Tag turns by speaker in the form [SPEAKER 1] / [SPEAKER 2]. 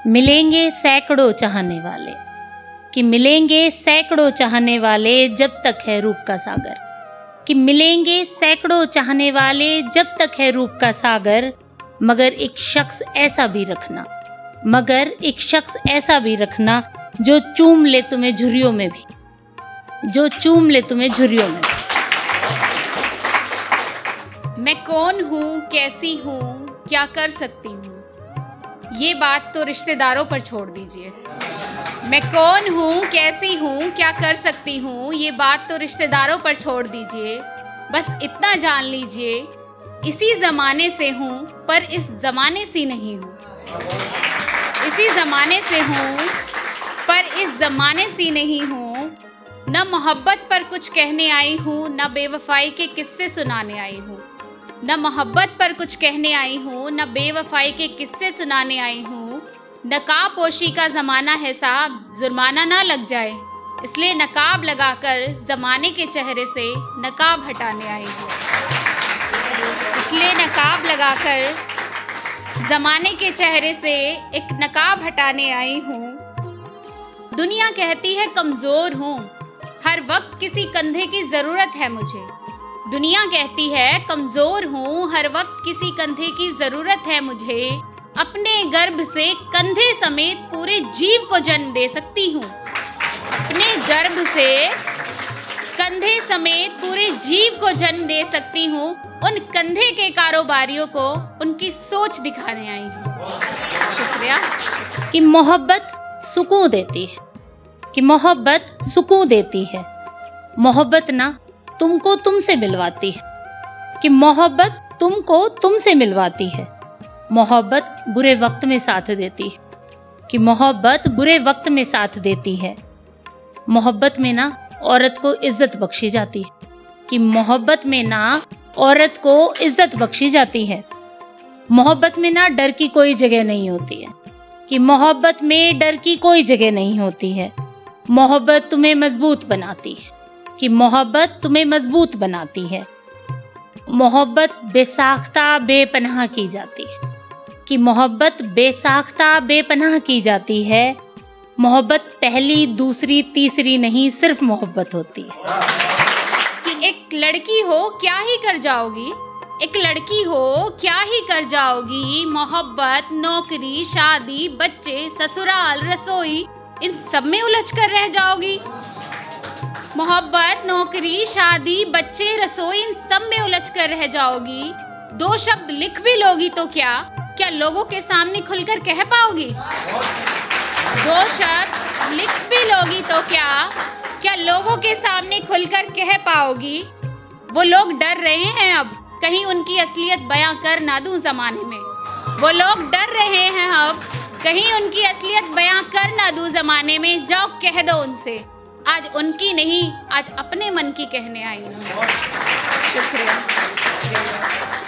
[SPEAKER 1] मिलेंगे सैकड़ों चाहने वाले, कि मिलेंगे सैकड़ों चाहने वाले जब तक है रूप का सागर, कि मिलेंगे सैकड़ों चाहने वाले जब तक है रूप का सागर, मगर एक शख्स ऐसा भी रखना, मगर एक शख्स ऐसा भी रखना जो चूम ले तुम्हें झुर्रियों में भी, जो चूम ले तुम्हें झुर्रियों में भी।
[SPEAKER 2] मैं कौन हूँ, कैसी हूँ, क्या कर सकती हूँ, ये बात तो रिश्तेदारों पर छोड़ दीजिए। मैं कौन हूँ, कैसी हूँ, क्या कर सकती हूँ, ये बात तो रिश्तेदारों पर छोड़ दीजिए। बस इतना जान लीजिए, इसी ज़माने से हूँ पर इस ज़माने सी नहीं हूँ। इसी ज़माने से हूँ पर इस ज़माने सी नहीं हूँ। न मोहब्बत पर कुछ कहने आई हूँ, न बेवफाई के किस्से सुनाने आई हूँ। न मोहब्बत पर कुछ कहने आई हूँ, न बेवफाई के किस्से सुनाने आई हूँ। नकाब पोशी का ज़माना है साहब, जुर्माना ना लग जाए, इसलिए नकाब लगाकर ज़माने के चेहरे से नकाब हटाने आई हूँ। इसलिए नकाब लगाकर ज़माने के चेहरे से एक नकाब हटाने आई हूँ। दुनिया कहती है कमज़ोर हूँ, हर वक्त किसी कंधे की ज़रूरत है मुझे। दुनिया कहती है कमज़ोर हूँ, हर वक्त किसी कंधे की ज़रूरत है मुझे। अपने गर्भ से कंधे समेत पूरे जीव को जन्म दे सकती हूँ। अपने गर्भ से कंधे समेत पूरे जीव को जन्म दे सकती हूँ। उन कंधे के कारोबारियों को उनकी सोच दिखाने आई हूँ। शुक्रिया।
[SPEAKER 1] कि मोहब्बत सुकून देती है, कि मोहब्बत सुकून देती है। मोहब्बत ना तुमको तुमसे मिलवाती है, कि मोहब्बत तुमको तुमसे मिलवाती है। मोहब्बत बुरे वक्त में साथ देती है, कि मोहब्बत बुरे वक्त में साथ देती है। मोहब्बत में ना औरत को इज्जत बख्शी जाती है, कि मोहब्बत में ना औरत को इज्जत बख्शी जाती है। मोहब्बत में ना डर की कोई जगह नहीं होती है, कि मोहब्बत में डर की कोई जगह नहीं होती है। मोहब्बत तुम्हें मजबूत बनाती है, कि मोहब्बत तुम्हें मजबूत बनाती है। मोहब्बत बेसाख्ता बेपनाह की जाती है, कि मोहब्बत बेसाख्ता बेपनाह की जाती है। मोहब्बत पहली दूसरी तीसरी नहीं, सिर्फ मोहब्बत होती है।
[SPEAKER 2] कि एक लड़की हो क्या ही कर जाओगी, एक लड़की हो क्या ही कर जाओगी। मोहब्बत, नौकरी, शादी, बच्चे, ससुराल, रसोई, इन सब में उलझ कर रह जाओगी। मोहब्बत, नौकरी, शादी, बच्चे, रसोई, इन सब में उलझ कर रह जाओगी। दो शब्द लिख भी लोगी तो क्या लोगों के सामने खुलकर कह पाओगी? दो शब्द लिख भी लोगी तो क्या लोगों के सामने खुलकर कह पाओगी? वो लोग डर रहे हैं अब, कहीं उनकी असलियत बयां कर ना दूं ज़माने में। वो लोग डर रहे हैं अब, कहीं उनकी असलियत बयां कर ना दूं ज़माने में। जाओ कह दो उनसे, आज उनकी नहीं, आज अपने मन की कहने आई हूँ। शुक्रिया।